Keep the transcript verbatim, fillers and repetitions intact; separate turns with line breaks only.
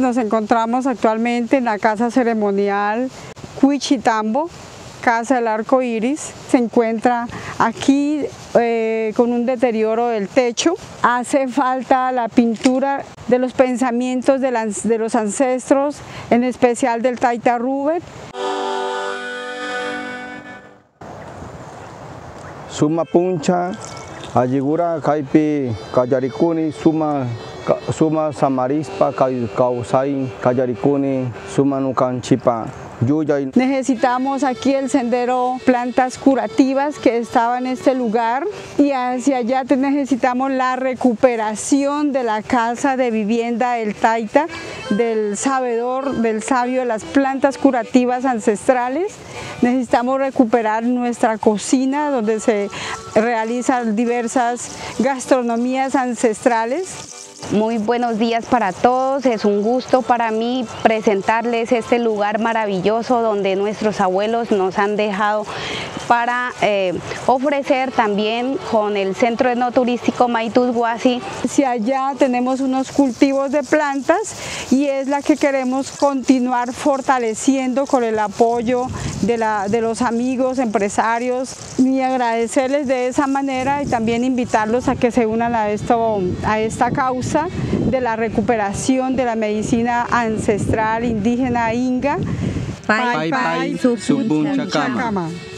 Nos encontramos actualmente en la casa ceremonial Cuichitambo, Casa del Arco Iris. Se encuentra aquí eh, con un deterioro del techo. Hace falta la pintura de los pensamientos de, la, de los ancestros, en especial del Taita Rubén.
Suma puncha, ayigura kaipi kayarikuni, suma suma samarispa kausai kayarikuni, suma nukanchipa.
Necesitamos aquí el sendero Plantas Curativas que estaba en este lugar, y hacia allá necesitamos la recuperación de la casa de vivienda del Taita, del sabedor, del sabio de las plantas curativas ancestrales. Necesitamos recuperar nuestra cocina donde se realizan diversas gastronomías ancestrales.
Muy buenos días para todos, es un gusto para mí presentarles este lugar maravilloso donde nuestros abuelos nos han dejado para eh, ofrecer también con el Centro Etnoturístico Maytus-Huasi.
Hacia allá tenemos unos cultivos de plantas y es la que queremos continuar fortaleciendo con el apoyo de, la, de los amigos, empresarios, y agradecerles de esa manera y también invitarlos a que se unan a, esto, a esta causa de la recuperación de la medicina ancestral indígena inga.
Pai, pai, pai,
Supunchacama.